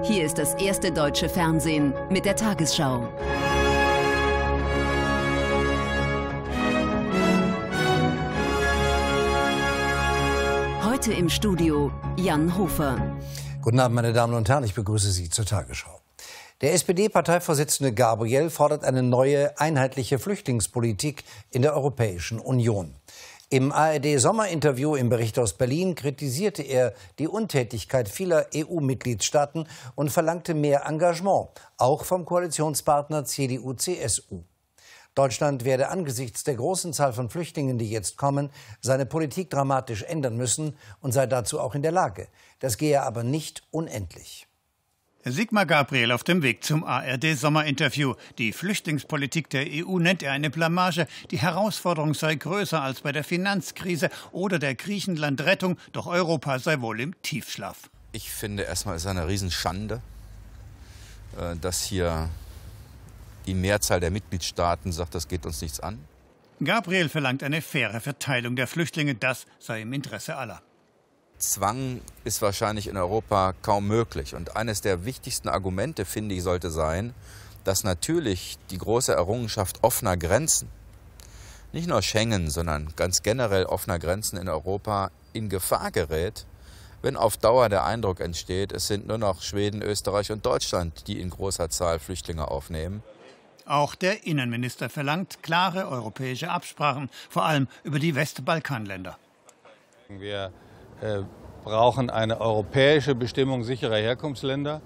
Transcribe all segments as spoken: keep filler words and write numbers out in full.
Hier ist das erste deutsche Fernsehen mit der Tagesschau. Heute im Studio Jan Hofer. Guten Abend, meine Damen und Herren, ich begrüße Sie zur Tagesschau. Der S P D-Parteivorsitzende Gabriel fordert eine neue, einheitliche Flüchtlingspolitik in der Europäischen Union. Im A R D-Sommerinterview im Bericht aus Berlin kritisierte er die Untätigkeit vieler E U-Mitgliedstaaten und verlangte mehr Engagement, auch vom Koalitionspartner C D U C S U. Deutschland werde angesichts der großen Zahl von Flüchtlingen, die jetzt kommen, seine Politik dramatisch ändern müssen und sei dazu auch in der Lage. Das gehe aber nicht unendlich. Sigmar Gabriel auf dem Weg zum A R D-Sommerinterview. Die Flüchtlingspolitik der E U nennt er eine Blamage. Die Herausforderung sei größer als bei der Finanzkrise oder der Griechenland-Rettung. Doch Europa sei wohl im Tiefschlaf. Ich finde erstmal, es ist eine Riesenschande, dass hier die Mehrzahl der Mitgliedstaaten sagt, das geht uns nichts an. Gabriel verlangt eine faire Verteilung der Flüchtlinge. Das sei im Interesse aller. Zwang ist wahrscheinlich in Europa kaum möglich. Und eines der wichtigsten Argumente, finde ich, sollte sein, dass natürlich die große Errungenschaft offener Grenzen, nicht nur Schengen, sondern ganz generell offener Grenzen in Europa in Gefahr gerät, wenn auf Dauer der Eindruck entsteht, es sind nur noch Schweden, Österreich und Deutschland, die in großer Zahl Flüchtlinge aufnehmen. Auch der Innenminister verlangt klare europäische Absprachen, vor allem über die Westbalkanländer. Wir äh, brauchen eine europäische Bestimmung sicherer Herkunftsländer.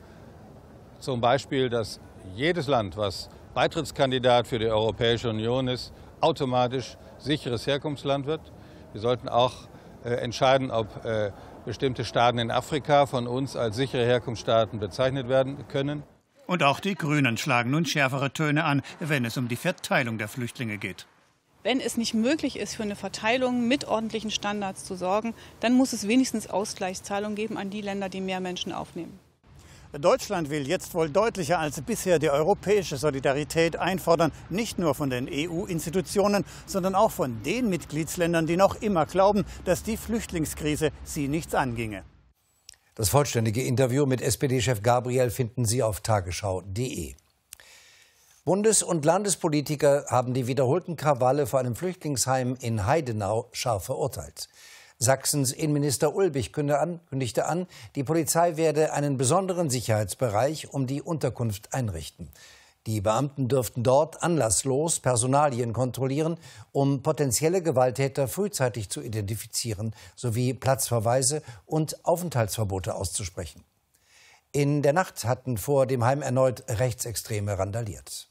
Zum Beispiel, dass jedes Land, was Beitrittskandidat für die Europäische Union ist, automatisch sicheres Herkunftsland wird. Wir sollten auch äh, entscheiden, ob äh, bestimmte Staaten in Afrika von uns als sichere Herkunftsstaaten bezeichnet werden können. Und auch die Grünen schlagen nun schärfere Töne an, wenn es um die Verteilung der Flüchtlinge geht. Wenn es nicht möglich ist, für eine Verteilung mit ordentlichen Standards zu sorgen, dann muss es wenigstens Ausgleichszahlungen geben an die Länder, die mehr Menschen aufnehmen. Deutschland will jetzt wohl deutlicher als bisher die europäische Solidarität einfordern, nicht nur von den E U-Institutionen, sondern auch von den Mitgliedsländern, die noch immer glauben, dass die Flüchtlingskrise sie nichts anginge. Das vollständige Interview mit S P D-Chef Gabriel finden Sie auf tagesschau punkt de. Bundes- und Landespolitiker haben die wiederholten Krawalle vor einem Flüchtlingsheim in Heidenau scharf verurteilt. Sachsens Innenminister Ulbich kündigte an, die Polizei werde einen besonderen Sicherheitsbereich um die Unterkunft einrichten. Die Beamten dürften dort anlasslos Personalien kontrollieren, um potenzielle Gewalttäter frühzeitig zu identifizieren, sowie Platzverweise und Aufenthaltsverbote auszusprechen. In der Nacht hatten vor dem Heim erneut Rechtsextreme randaliert.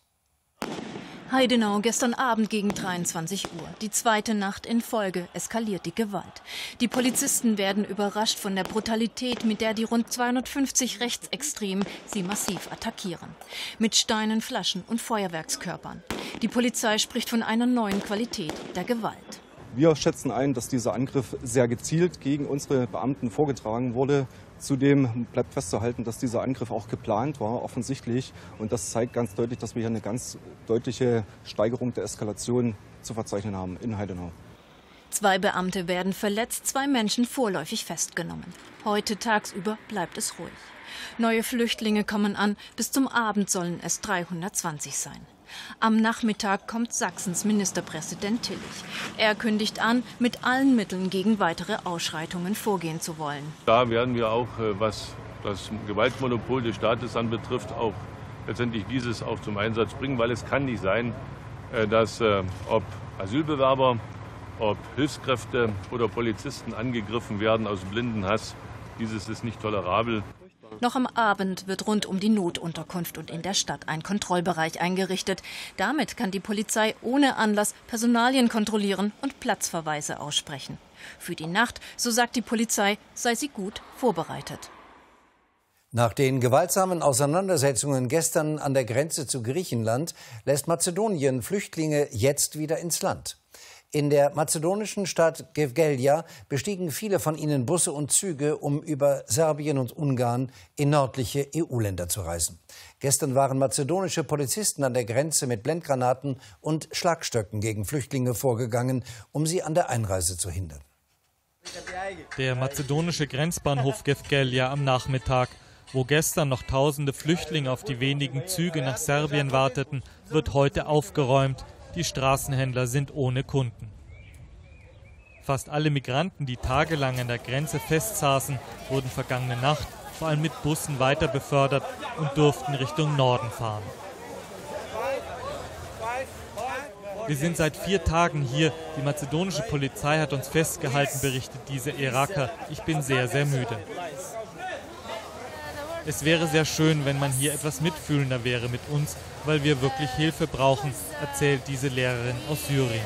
Heidenau, gestern Abend gegen dreiundzwanzig Uhr. Die zweite Nacht in Folge eskaliert die Gewalt. Die Polizisten werden überrascht von der Brutalität, mit der die rund zweihundertfünfzig Rechtsextremen sie massiv attackieren. Mit Steinen, Flaschen und Feuerwerkskörpern. Die Polizei spricht von einer neuen Qualität der Gewalt. Wir schätzen ein, dass dieser Angriff sehr gezielt gegen unsere Beamten vorgetragen wurde. Zudem bleibt festzuhalten, dass dieser Angriff auch geplant war, offensichtlich. Und das zeigt ganz deutlich, dass wir hier eine ganz deutliche Steigerung der Eskalation zu verzeichnen haben in Heidenau. Zwei Beamte werden verletzt, zwei Menschen vorläufig festgenommen. Heute tagsüber bleibt es ruhig. Neue Flüchtlinge kommen an, bis zum Abend sollen es dreihundertzwanzig sein. Am Nachmittag kommt Sachsens Ministerpräsident Tillich. Er kündigt an, mit allen Mitteln gegen weitere Ausschreitungen vorgehen zu wollen. Da werden wir auch, was das Gewaltmonopol des Staates anbetrifft, auch letztendlich dieses auch zum Einsatz bringen, weil es kann nicht sein, dass ob Asylbewerber, ob Hilfskräfte oder Polizisten angegriffen werden aus blindem Hass. Dieses ist nicht tolerabel. Noch am Abend wird rund um die Notunterkunft und in der Stadt ein Kontrollbereich eingerichtet. Damit kann die Polizei ohne Anlass Personalien kontrollieren und Platzverweise aussprechen. Für die Nacht, so sagt die Polizei, sei sie gut vorbereitet. Nach den gewaltsamen Auseinandersetzungen gestern an der Grenze zu Griechenland lässt Mazedonien Flüchtlinge jetzt wieder ins Land. In der mazedonischen Stadt Gevgelija bestiegen viele von ihnen Busse und Züge, um über Serbien und Ungarn in nördliche E U-Länder zu reisen. Gestern waren mazedonische Polizisten an der Grenze mit Blendgranaten und Schlagstöcken gegen Flüchtlinge vorgegangen, um sie an der Einreise zu hindern. Der mazedonische Grenzbahnhof Gevgelija am Nachmittag. Wo gestern noch tausende Flüchtlinge auf die wenigen Züge nach Serbien warteten, wird heute aufgeräumt. Die Straßenhändler sind ohne Kunden. Fast alle Migranten, die tagelang an der Grenze festsaßen, wurden vergangene Nacht vor allem mit Bussen weiter befördert und durften Richtung Norden fahren. Wir sind seit vier Tagen hier. Die mazedonische Polizei hat uns festgehalten, berichtet diese Iraker. Ich bin sehr, sehr müde. Es wäre sehr schön, wenn man hier etwas mitfühlender wäre mit uns, weil wir wirklich Hilfe brauchen, erzählt diese Lehrerin aus Syrien.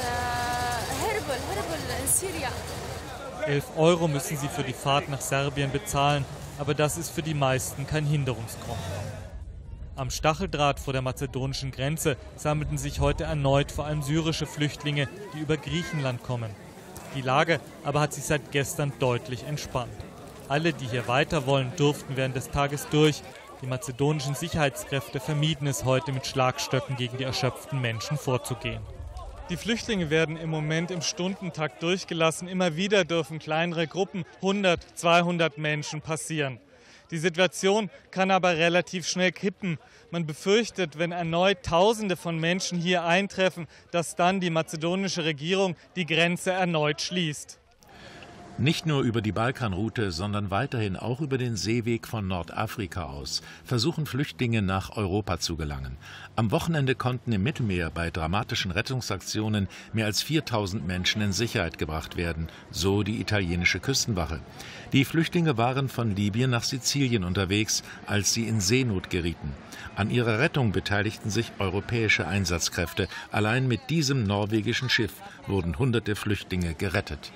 Elf Euro müssen sie für die Fahrt nach Serbien bezahlen, aber das ist für die meisten kein Hinderungsgrund. Am Stacheldraht vor der mazedonischen Grenze sammelten sich heute erneut vor allem syrische Flüchtlinge, die über Griechenland kommen. Die Lage aber hat sich seit gestern deutlich entspannt. Alle, die hier weiter wollen, durften während des Tages durch. Die mazedonischen Sicherheitskräfte vermieden es heute, mit Schlagstöcken gegen die erschöpften Menschen vorzugehen. Die Flüchtlinge werden im Moment im Stundentakt durchgelassen. Immer wieder dürfen kleinere Gruppen, hundert, zweihundert Menschen passieren. Die Situation kann aber relativ schnell kippen. Man befürchtet, wenn erneut Tausende von Menschen hier eintreffen, dass dann die mazedonische Regierung die Grenze erneut schließt. Nicht nur über die Balkanroute, sondern weiterhin auch über den Seeweg von Nordafrika aus versuchen Flüchtlinge nach Europa zu gelangen. Am Wochenende konnten im Mittelmeer bei dramatischen Rettungsaktionen mehr als viertausend Menschen in Sicherheit gebracht werden, so die italienische Küstenwache. Die Flüchtlinge waren von Libyen nach Sizilien unterwegs, als sie in Seenot gerieten. An ihrer Rettung beteiligten sich europäische Einsatzkräfte. Allein mit diesem norwegischen Schiff wurden hunderte Flüchtlinge gerettet.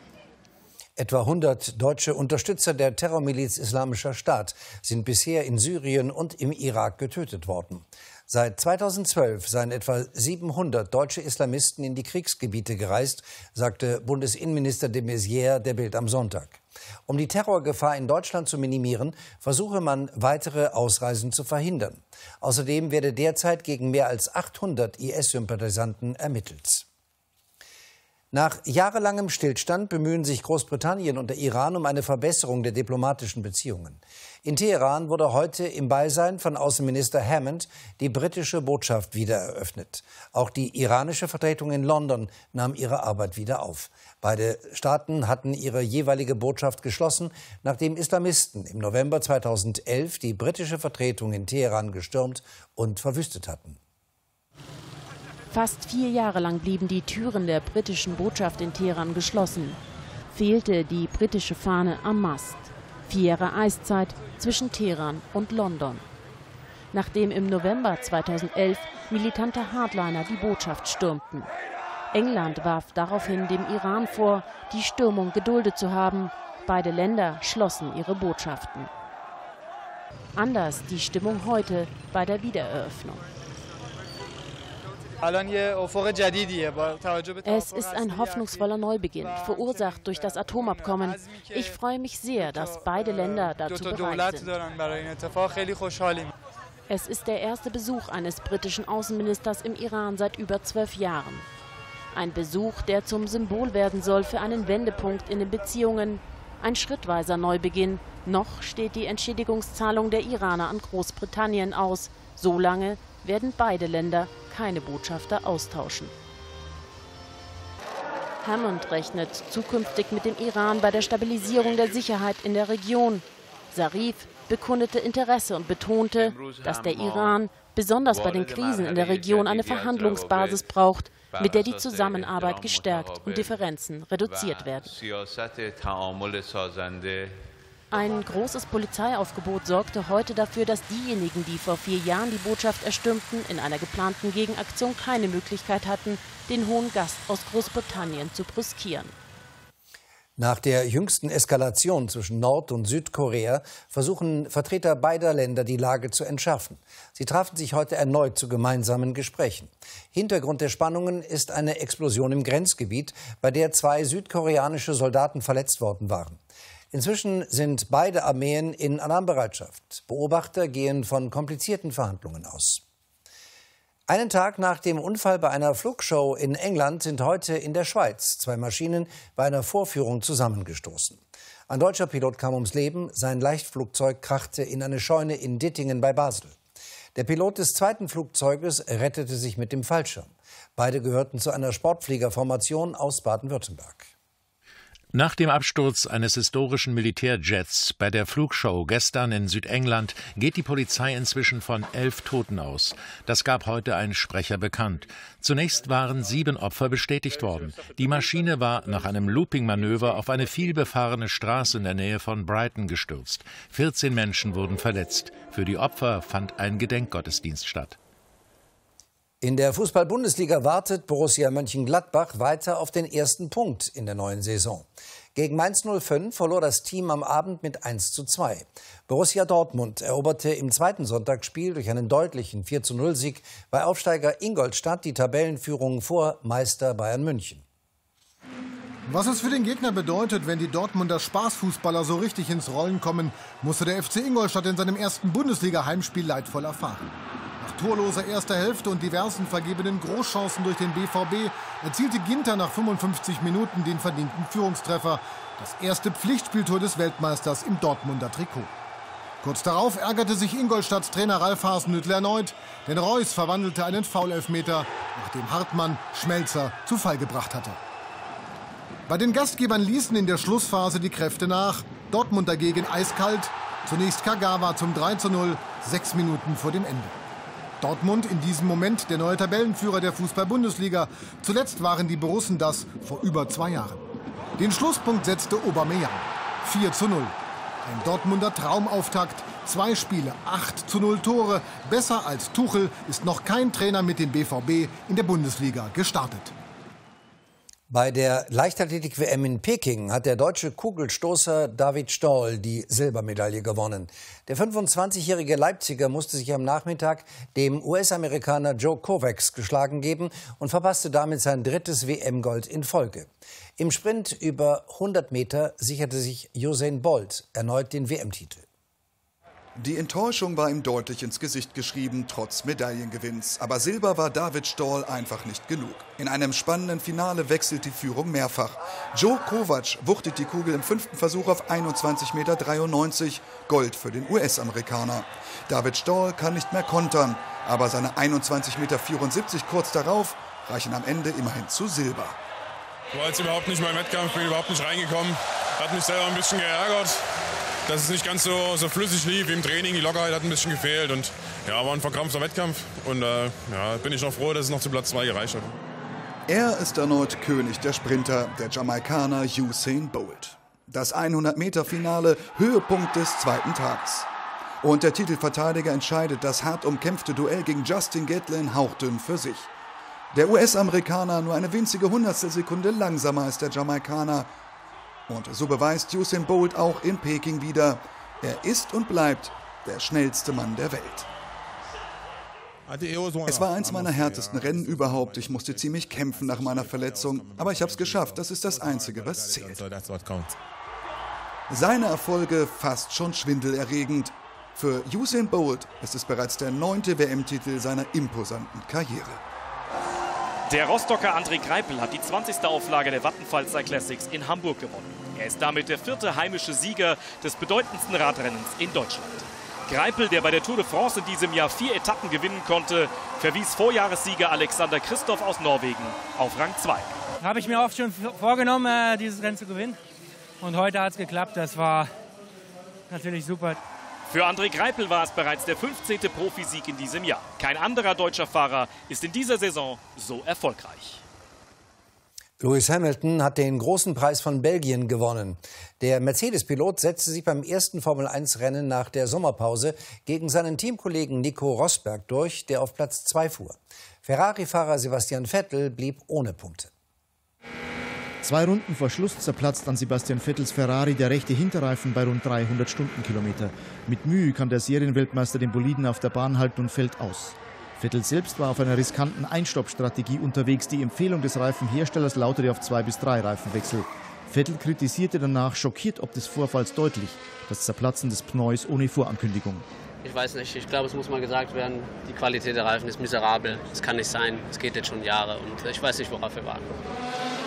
Etwa hundert deutsche Unterstützer der Terrormiliz Islamischer Staat sind bisher in Syrien und im Irak getötet worden. Seit zweitausendzwölf seien etwa siebenhundert deutsche Islamisten in die Kriegsgebiete gereist, sagte Bundesinnenminister de Maizière der Bild am Sonntag. Um die Terrorgefahr in Deutschland zu minimieren, versuche man, weitere Ausreisen zu verhindern. Außerdem werde derzeit gegen mehr als achthundert I S-Sympathisanten ermittelt. Nach jahrelangem Stillstand bemühen sich Großbritannien und der Iran um eine Verbesserung der diplomatischen Beziehungen. In Teheran wurde heute im Beisein von Außenminister Hammond die britische Botschaft wieder eröffnet. Auch die iranische Vertretung in London nahm ihre Arbeit wieder auf. Beide Staaten hatten ihre jeweilige Botschaft geschlossen, nachdem Islamisten im November zweitausendelf die britische Vertretung in Teheran gestürmt und verwüstet hatten. Fast vier Jahre lang blieben die Türen der britischen Botschaft in Teheran geschlossen. Fehlte die britische Fahne am Mast. Vier Jahre Eiszeit zwischen Teheran und London. Nachdem im November zweitausendelf militante Hardliner die Botschaft stürmten. England warf daraufhin dem Iran vor, die Stürmung geduldet zu haben. Beide Länder schlossen ihre Botschaften. Anders die Stimmung heute bei der Wiedereröffnung. Es ist ein hoffnungsvoller Neubeginn, verursacht durch das Atomabkommen. Ich freue mich sehr, dass beide Länder dazu bereit sind. Es ist der erste Besuch eines britischen Außenministers im Iran seit über zwölf Jahren. Ein Besuch, der zum Symbol werden soll für einen Wendepunkt in den Beziehungen. Ein schrittweiser Neubeginn. Noch steht die Entschädigungszahlung der Iraner an Großbritannien aus. Solange werden beide Länder keine Botschafter austauschen. Hammond rechnet zukünftig mit dem Iran bei der Stabilisierung der Sicherheit in der Region. Zarif bekundete Interesse und betonte, dass der Iran besonders bei den Krisen in der Region eine Verhandlungsbasis braucht, mit der die Zusammenarbeit gestärkt und Differenzen reduziert werden. Ein großes Polizeiaufgebot sorgte heute dafür, dass diejenigen, die vor vier Jahren die Botschaft erstürmten, in einer geplanten Gegenaktion keine Möglichkeit hatten, den hohen Gast aus Großbritannien zu brüskieren. Nach der jüngsten Eskalation zwischen Nord- und Südkorea versuchen Vertreter beider Länder, die Lage zu entschärfen. Sie trafen sich heute erneut zu gemeinsamen Gesprächen. Hintergrund der Spannungen ist eine Explosion im Grenzgebiet, bei der zwei südkoreanische Soldaten verletzt worden waren. Inzwischen sind beide Armeen in Alarmbereitschaft. Beobachter gehen von komplizierten Verhandlungen aus. Einen Tag nach dem Unfall bei einer Flugshow in England sind heute in der Schweiz zwei Maschinen bei einer Vorführung zusammengestoßen. Ein deutscher Pilot kam ums Leben, sein Leichtflugzeug krachte in eine Scheune in Dittingen bei Basel. Der Pilot des zweiten Flugzeuges rettete sich mit dem Fallschirm. Beide gehörten zu einer Sportfliegerformation aus Baden-Württemberg. Nach dem Absturz eines historischen Militärjets bei der Flugshow gestern in Südengland geht die Polizei inzwischen von elf Toten aus. Das gab heute ein Sprecher bekannt. Zunächst waren sieben Opfer bestätigt worden. Die Maschine war nach einem Looping-Manöver auf eine vielbefahrene Straße in der Nähe von Brighton gestürzt. vierzehn Menschen wurden verletzt. Für die Opfer fand ein Gedenkgottesdienst statt. In der Fußball-Bundesliga wartet Borussia Mönchengladbach weiter auf den ersten Punkt in der neuen Saison. Gegen Mainz null fünf verlor das Team am Abend mit eins zu zwei. Borussia Dortmund eroberte im zweiten Sonntagsspiel durch einen deutlichen vier zu null Sieg bei Aufsteiger Ingolstadt die Tabellenführung vor Meister Bayern München. Was es für den Gegner bedeutet, wenn die Dortmunder Spaßfußballer so richtig ins Rollen kommen, musste der F C Ingolstadt in seinem ersten Bundesliga-Heimspiel leidvoll erfahren. Nach torloser erster Hälfte und diversen vergebenen Großchancen durch den B V B erzielte Ginter nach fünfundfünfzig Minuten den verdienten Führungstreffer. Das erste Pflichtspieltor des Weltmeisters im Dortmunder Trikot. Kurz darauf ärgerte sich Ingolstadts Trainer Ralf Hasenhüttl erneut, denn Reus verwandelte einen Foulelfmeter, nachdem Hartmann Schmelzer zu Fall gebracht hatte. Bei den Gastgebern ließen in der Schlussphase die Kräfte nach. Dortmund dagegen eiskalt. Zunächst Kagawa zum drei zu null, sechs Minuten vor dem Ende. Dortmund in diesem Moment der neue Tabellenführer der Fußball-Bundesliga. Zuletzt waren die Borussen das vor über zwei Jahren. Den Schlusspunkt setzte Aubameyang. vier zu null. Ein Dortmunder Traumauftakt. Zwei Spiele, acht zu null Tore. Besser als Tuchel ist noch kein Trainer mit dem B V B in der Bundesliga gestartet. Bei der Leichtathletik-W M in Peking hat der deutsche Kugelstoßer David Stoll die Silbermedaille gewonnen. Der fünfundzwanzigjährige Leipziger musste sich am Nachmittag dem U S-Amerikaner Joe Kovacs geschlagen geben und verpasste damit sein drittes W M-Gold in Folge. Im Sprint über hundert Meter sicherte sich Usain Bolt erneut den W M-Titel. Die Enttäuschung war ihm deutlich ins Gesicht geschrieben, trotz Medaillengewinns. Aber Silber war David Stoll einfach nicht genug. In einem spannenden Finale wechselt die Führung mehrfach. Joe Kovac wuchtet die Kugel im fünften Versuch auf einundzwanzig Komma dreiundneunzig Meter. Gold für den U S-Amerikaner. David Stoll kann nicht mehr kontern, aber seine einundzwanzig Komma vierundsiebzig Meter kurz darauf reichen am Ende immerhin zu Silber. War jetzt überhaupt nicht mein Wettkampf, bin überhaupt nicht reingekommen. Hat mich selber ein bisschen geärgert, dass es nicht ganz so, so flüssig lief wie im Training. Die Lockerheit hat ein bisschen gefehlt und ja, war ein verkrampfter Wettkampf. Und äh, ja, bin ich noch froh, dass es noch zu Platz zwei gereicht hat. Er ist erneut König der Sprinter, der Jamaikaner Usain Bolt. Das hundert Meter Finale, Höhepunkt des zweiten Tages. Und der Titelverteidiger entscheidet das hart umkämpfte Duell gegen Justin Gatlin hauchdünn für sich. Der U S-Amerikaner nur eine winzige Hundertstelsekunde langsamer als der Jamaikaner. Und so beweist Usain Bolt auch in Peking wieder, er ist und bleibt der schnellste Mann der Welt. Es war eins meiner härtesten Rennen überhaupt. Ich musste ziemlich kämpfen nach meiner Verletzung, aber ich habe es geschafft. Das ist das Einzige, was zählt. Seine Erfolge fast schon schwindelerregend. Für Usain Bolt ist es bereits der neunte W M-Titel seiner imposanten Karriere. Der Rostocker André Greipel hat die zwanzigste Auflage der Vattenfall Cyclassics in Hamburg gewonnen. Er ist damit der vierte heimische Sieger des bedeutendsten Radrennens in Deutschland. Greipel, der bei der Tour de France in diesem Jahr vier Etappen gewinnen konnte, verwies Vorjahressieger Alexander Kristoff aus Norwegen auf Rang zwei. Habe ich mir oft schon vorgenommen, dieses Rennen zu gewinnen. Und heute hat es geklappt. Das war natürlich super. Für André Greipel war es bereits der fünfzehnte Profisieg in diesem Jahr. Kein anderer deutscher Fahrer ist in dieser Saison so erfolgreich. Lewis Hamilton hat den großen Preis von Belgien gewonnen. Der Mercedes-Pilot setzte sich beim ersten Formel eins Rennen nach der Sommerpause gegen seinen Teamkollegen Nico Rosberg durch, der auf Platz zwei fuhr. Ferrari-Fahrer Sebastian Vettel blieb ohne Punkte. Zwei Runden vor Schluss zerplatzt an Sebastian Vettels Ferrari der rechte Hinterreifen bei rund dreihundert Stundenkilometer. Mit Mühe kann der Serienweltmeister den Boliden auf der Bahn halten und fällt aus. Vettel selbst war auf einer riskanten Einstoppstrategie unterwegs. Die Empfehlung des Reifenherstellers lautete auf zwei bis drei Reifenwechsel. Vettel kritisierte danach schockiert ob des Vorfalls deutlich das Zerplatzen des Pneus ohne Vorankündigung. Ich weiß nicht, ich glaube, es muss mal gesagt werden, die Qualität der Reifen ist miserabel. Es kann nicht sein, es geht jetzt schon Jahre und ich weiß nicht, worauf wir warten.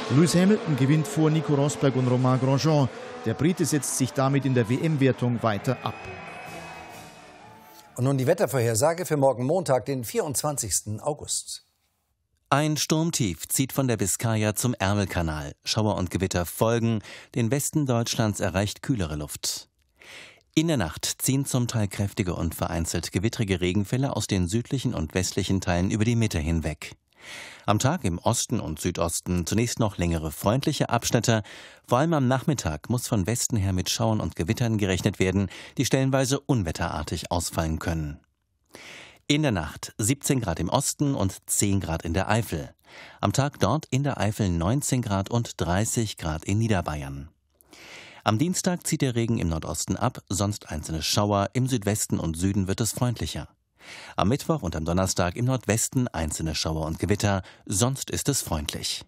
Lewis Hamilton gewinnt vor Nico Rosberg und Romain Grosjean. Der Brite setzt sich damit in der W M-Wertung weiter ab. Und nun die Wettervorhersage für morgen Montag, den vierundzwanzigsten August. Ein Sturmtief zieht von der Biskaya zum Ärmelkanal. Schauer und Gewitter folgen. Den Westen Deutschlands erreicht kühlere Luft. In der Nacht ziehen zum Teil kräftige und vereinzelt gewittrige Regenfälle aus den südlichen und westlichen Teilen über die Mitte hinweg. Am Tag im Osten und Südosten zunächst noch längere freundliche Abschnitte. Vor allem am Nachmittag muss von Westen her mit Schauern und Gewittern gerechnet werden, die stellenweise unwetterartig ausfallen können. In der Nacht siebzehn Grad im Osten und zehn Grad in der Eifel. Am Tag dort in der Eifel neunzehn Grad und dreißig Grad in Niederbayern. Am Dienstag zieht der Regen im Nordosten ab, sonst einzelne Schauer, im Südwesten und Süden wird es freundlicher. Am Mittwoch und am Donnerstag im Nordwesten einzelne Schauer und Gewitter, sonst ist es freundlich.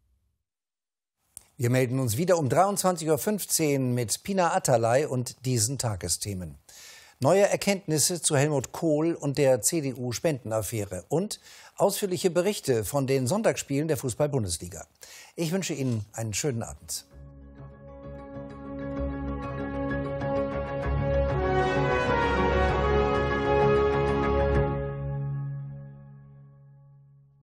Wir melden uns wieder um dreiundzwanzig Uhr fünfzehn mit Pina Atalay und diesen Tagesthemen. Neue Erkenntnisse zu Helmut Kohl und der C D U-Spendenaffäre und ausführliche Berichte von den Sonntagsspielen der Fußball-Bundesliga. Ich wünsche Ihnen einen schönen Abend.